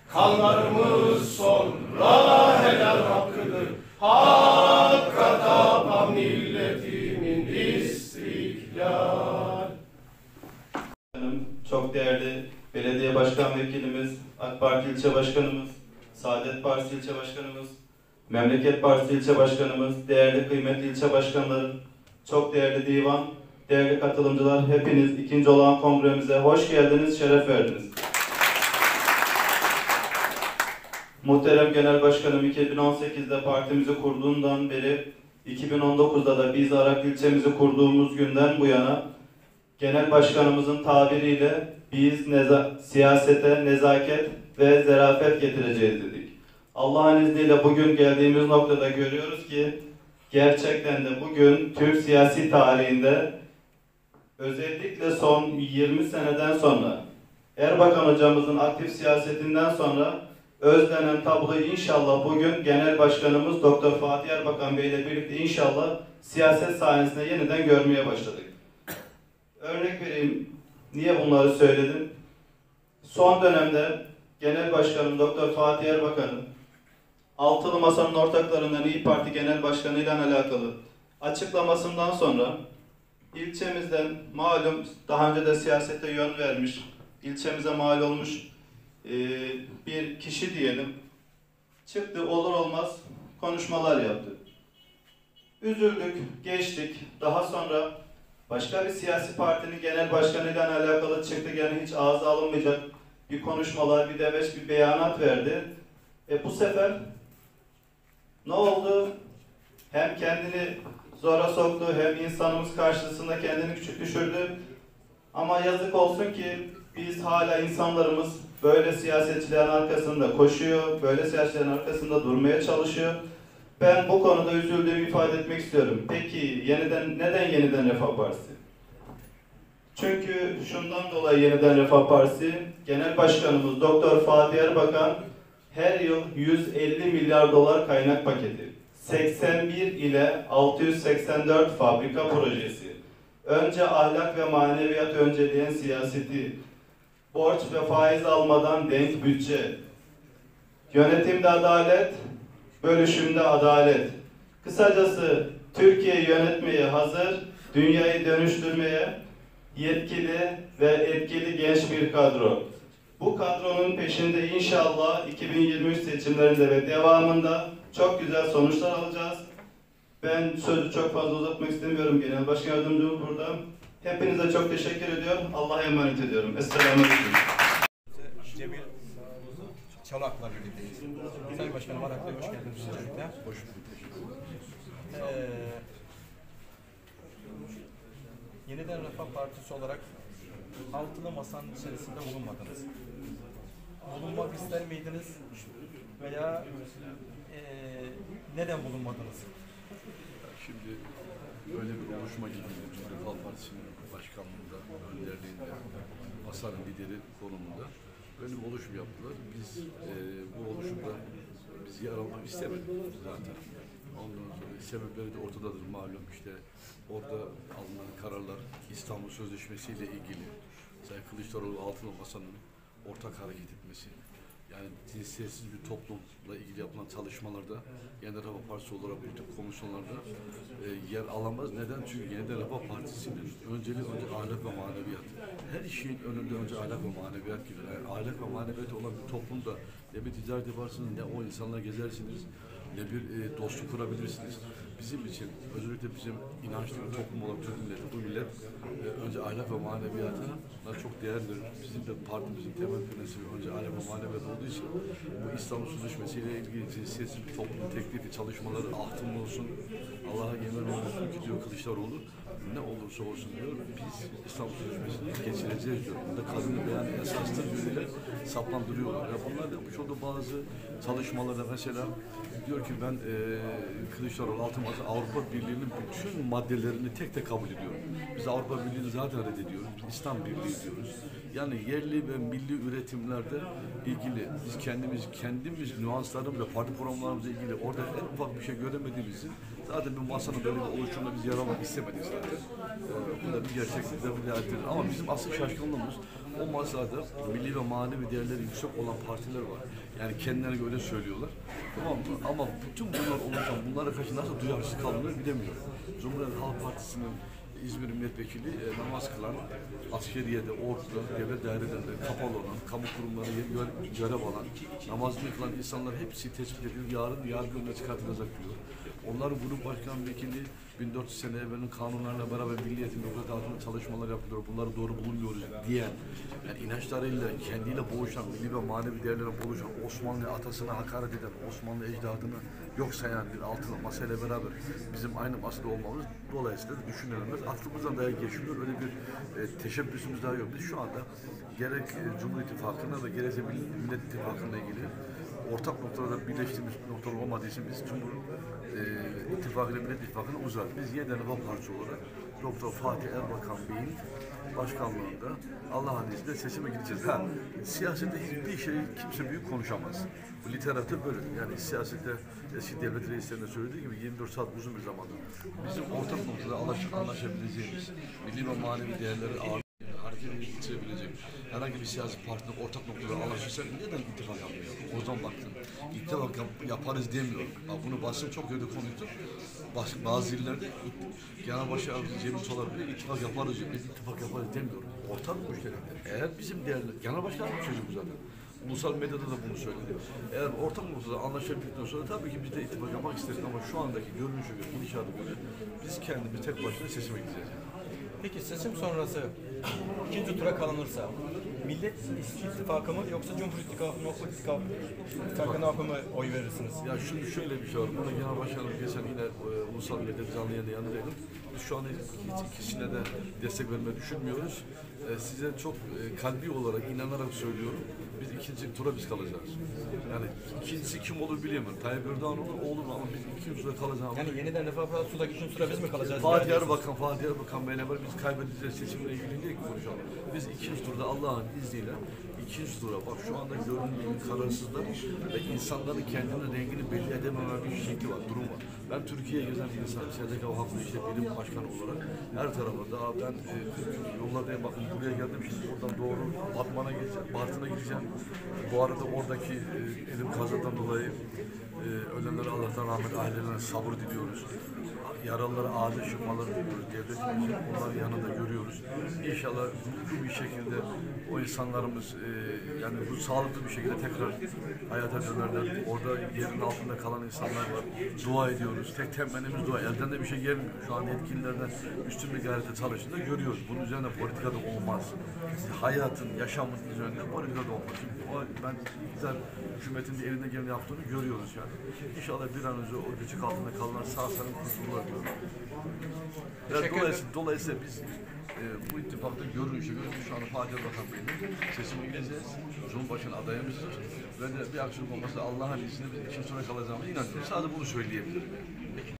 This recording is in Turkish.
Kanlarımız sonra helal hakkıdır. Hakka tapan milletimin istiklal. Çok değerli belediye başkan vekilimiz, AK Parti ilçe başkanımız, Saadet Partisi ilçe başkanımız, Memleket Partisi ilçe başkanımız, değerli kıymetli ilçe başkanlarım, çok değerli divan, değerli katılımcılar, hepiniz ikinci olan kongremize hoş geldiniz, şeref verdiniz. Muhterem Genel Başkanım, 2018'de partimizi kurduğundan beri 2019'da da biz Araklı ilçemizi kurduğumuz günden bu yana Genel Başkanımızın tabiriyle biz siyasete nezaket ve zarafet getireceğiz dedik. Allah'ın izniyle bugün geldiğimiz noktada görüyoruz ki gerçekten de bugün Türk siyasi tarihinde özellikle son 20 seneden sonra Erbakan hocamızın aktif siyasetinden sonra özlenen tabloyu inşallah bugün Genel Başkanımız Doktor Fatih Erbakan Bey ile birlikte inşallah siyaset sahnesinde yeniden görmeye başladık. Örnek vereyim, niye bunları söyledim? Son dönemde Genel Başkanım Doktor Fatih Erbakan'ın Altılı Masa'nın ortaklarından İYİ Parti Genel Başkanı ile alakalı açıklamasından sonra ilçemizden malum daha önce de siyasete yön vermiş, ilçemize mal olmuş bir kişi diyelim, çıktı olur olmaz konuşmalar yaptı. Üzüldük, geçtik. Daha sonra başka bir siyasi partinin genel başkanıyla alakalı çıktı, yani hiç ağza alınmayacak bir konuşmalar, bir demeç, bir beyanat verdi. Bu sefer ne oldu? Hem kendini zora soktu, hem insanımız karşısında kendini küçük düşürdü. Ama yazık olsun ki biz hala insanlarımız böyle siyasetçilerin arkasında koşuyor, böyle siyasetçilerin arkasında durmaya çalışıyor. Ben bu konuda üzüldüğümü ifade etmek istiyorum. Peki neden Yeniden Refah Partisi? Çünkü şundan dolayı Yeniden Refah Partisi, Genel Başkanımız Doktor Fatih Erbakan her yıl 150 milyar dolar kaynak paketi, 81 ile 684 fabrika projesi, önce ahlak ve maneviyat önceleyen siyaseti, borç ve faiz almadan denk bütçe, yönetimde adalet, bölüşümde adalet. Kısacası Türkiye'yi yönetmeye hazır, dünyayı dönüştürmeye yetkili ve etkili genç bir kadro. Bu kadronun peşinde inşallah 2023 seçimlerinde ve devamında çok güzel sonuçlar alacağız. Ben sözü çok fazla uzatmak istemiyorum. Genel Başkan Yardımcımız burada. Hepinize çok teşekkür ediyorum. Allah'a emanet ediyorum. Esselamualeyküm. Cemil Çalak'la birlikteyiz. Sayın Başkanım, Araklı'ya hoş geldiniz. Hoş bulduk. Yeniden Refah Partisi olarak altılı masanın içerisinde bulunmadınız. Bulunmak ister miydiniz? Veya neden bulunmadınız? Şimdi böyle bir oluşuma gidildi. Çünkü Refah Partisi'nin başkanlığında, önderliğinde, masanın lideri konumunda böyle bir oluşum yaptılar. Biz bu oluşumda yer almak istemedik zaten. Ondan sonra sebepleri de ortadadır malum. İşte orada alınan kararlar İstanbul Sözleşmesi ile ilgili. Sayın Kılıçdaroğlu Altılı Masa'nın ortak hareket etmesi. Yani cinsiyetsiz bir toplumla ilgili yapılan çalışmalarda Yeniden Refah Partisi olarak bu tip komisyonlarda yer alamaz. Neden? Çünkü Yeniden Refah Partisi'nin önceliği önce ahlak ve maneviyat. Her işin önünde önce ahlak ve maneviyat gibi. Yani ahlak ve maneviyat olan bir toplumda ne bir ticaret yaparsınız, ne o insanlarla gezersiniz, ne bir dostluk kurabilirsiniz. Bizim için, özellikle bizim inançlı bir toplum olan Türk milleti, bu millet önce ahlak ve maneviyata çok değerli. Bizim de partimizin temel prensibi önce ahlak ve maneviyat olduğu için bu İstanbul Sözleşmesi ile ilgili cinsiyetsiz bir toplum teklifi çalışmaları ahtımlı olsun. Allah'a yemin olsun ki diyor Kılıçdaroğlu, ne olursa olsun diyor, biz İstanbul Sözleşmesi'ni geçireceğiz diyor. Bunda kadını beyan esastır yönüyle saplandırıyorlar. Yani bunlar yapmış olduğu bazı çalışmalarda mesela diyor ki ben Kılıçdaroğlu Avrupa Birliği'nin bütün maddelerini tek tek kabul ediyorum. Biz Avrupa Birliği'ni zaten reddediyoruz. Biz İslam Birliği diyoruz. Yani yerli ve milli üretimlerde ilgili biz kendimiz nüanslarımızla, parti programlarımızla ilgili orada en ufak bir şey göremediğimiz için zaten bir masanın böyle bir oluşumda biz yer almak istemedik zaten. Bu da bir gerçeklik, bir realitedir. Ama bizim asıl şaşkınlığımız O masada milli ve manevi değerleri yüksek olan partiler var. Yani kendilerine öyle söylüyorlar. Tamam mı? Ama bütün bunlar olurken bunlara karşı nasıl duyarsız kalınır bilemiyorum. Cumhuriyet Halk Partisi'nin İzmir Milletvekili namaz kılan, askeriyede, orduda, devlet dairelerinde kapalı olan, kamu kurumlarına görev alan, namazını kılan insanlar hepsi tespit edilip yarın yargı önüne çıkartılacak diyor. Onların grup başkan vekili 1400 sene evvelin kanunlarla beraber milli eğitim altında çalışmalar yapılıyor, bunları doğru bulmuyoruz diyen, yani inançlarıyla, kendiyle boğuşan, milli ve manevi değerlere boğuşan, Osmanlı atasına hakaret eden, Osmanlı ecdadını yok sayan bir altılı masayla beraber bizim aynı masada olmamız dolayısıyla düşünülemez. Aklımızdan dahi geçmiyor, öyle bir teşebbüsümüz daha yok. Biz şu anda gerek Cumhur İttifakı'na ve gerekse Millet İttifakı'na ilgili ortak noktalarda birleştiğimiz noktalar olmadığı için biz Cumhur İttifakı ile Millet İttifakı'na uzak. Biz Yeniden Refah Partisi olarak Doktor Fatih Erbakan Bey'in başkanlığında Allah'ın izniyle seçime gideceğiz. Siyasette hiçbir şey kimse büyük konuşamaz. Bu literatür böyle. Yani siyasette eski devlet reislerine söylediği gibi 24 saat uzun bir zamandır. Bizim ortak noktada anlaşabileceğimiz milli ve manevi değerleri ağır hareketi getirebilecek herhangi bir siyasi partinin ortak noktada anlaşırsak neden ittifak yapmıyor? O zaman baktım. İttifak yaparız demiyorum. Bunu basın çok yerde konuştu. Bazı illerde genel başkan Cemil Solar bile ittifak yaparız diyor. Biz ittifak yaparız demiyorum. Ortak müşteriler. Eğer bizim değerli, genel başkanın sözü bu zaten. Ulusal medyada da bunu söyledi. Eğer ortak noktada anlaşabildikten sonra tabii ki biz de ittifak yapmak isteriz ama şu andaki görünüşe göre, gidişata göre biz kendimiz tek başına seçime gideceğiz. Peki seçim sonrası ikinci tura kalınırsa Millet İttifakı mı yoksa Cumhur İttifakı'na mı oy verirsiniz? Ya şimdi şöyle bir şey var. Buna Genel Başkanım geçen yine ulusal medyada canlı yayında yanındaydım. Biz şu anda hiç ikisine de destek vermeyi düşünmüyoruz. Size çok kalbi olarak inanarak söylüyorum. Biz ikinci tura biz kalacağız. Yani ikincisi kim olur bilemiyorum. Tayyip Erdoğan olur ama biz ikinci tura kalacağız. Yani Yeniden Refah Partisi'ndeki ikinci tura biz mi kalacağız? Fatih Erbakan Bey'le biz kaybedeceğiz seçimle ilgili değil konuşalım. Biz ikinci turda Allah'ın izniyle ikinci tura bak şu anda göründüğü kararsızlar ve insanların kendinin rengini belli edememe bir şekli var, durum var. Ben Türkiye'ye gezen bir insanım. SDK Vakfı işte bilim başkanı olarak her tarafa daha ben 40 gün yollardayım bakın buraya geldim şimdi buradan doğru Batman'a gideceğim, Bartın'a gideceğim. Bu arada oradaki elim kazadan dolayı ölenlere Allah'tan rahmet, ailelerine sabır diliyoruz. Yaralılara acil şifalar diliyoruz. Devletimizin onların yanında görüyoruz. İnşallah mutlu bir şekilde o insanlarımız yani bu sağlıklı bir şekilde tekrar hayata dönerler. Orada yerin altında kalan insanlar var. Dua ediyoruz. Tek temennimiz dua. Elden de bir şey gelmiyor. Şu an yetkililerden üstün bir gayrete çalıştığında görüyoruz. Bunun üzerine politikada olmaz. Hayatın, yaşamın üzerinde politikada olmaz. Çünkü ben güzel hükümetin de elinde geleni yaptığını görüyoruz yani. İnşallah bir an önce o göçük altında kalan sağ salim kurtulurlar diyorum. Dolayısıyla biz bu ittifakta görünüşe göre şu anda Fatih Erbakan Bey'in sesimi gideceğiz. Cumhurbaşkanı adayımızdır. Ve de bir aksiyon olmasa Allah'ın izniyle biz ikinci tura kalacağımıza inanıyorum. Sadece bunu söyleyebilirim.